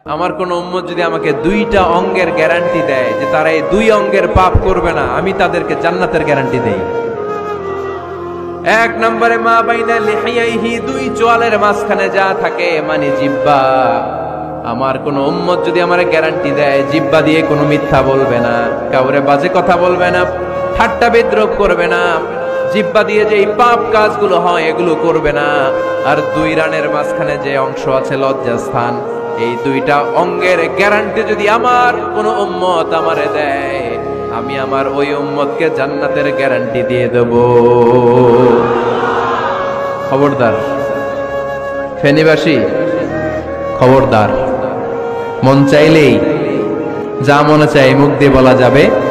আমার কোন উম্মত যদি আমাকে দুইটা অঙ্গের গ্যারান্টি দেয় যে তারা এই দুই অঙ্গের পাপ করবে না, আমি তাদেরকে জান্নাতের গ্যারান্টি দেই। এক নম্বরে মা বাইনা লিহিয়াইহি, দুই চোয়ালের মাঝখানে যা থাকে মানে জিহ্বা। আমার কোন উম্মত যদি আমারে গ্যারান্টি দেয় জিহ্বা দিয়ে কোনো মিথ্যা বলবে না, কাউরে বাজে কথা বলবে না, ঠাট্টা বিদ্রূপ করবে না, জিহ্বা দিয়ে যে এই পাপ কাজগুলো হয় এগুলো করবে না। আর দুই রানের মাঝখানে যে অংশ আছে লজ্জাস্থান, এই দুইটা অঙ্গের গ্যারান্টি যদি আমার কোন উম্মত আমারে দেয়, আমি আমার ওই উম্মতকে জান্নাতের গ্যারান্টি দিয়ে দেব। খবরদার ফেনীবাসী, খবরদার। মন চাইলেই যা মনে চাই মুখ দিয়ে বলা যাবে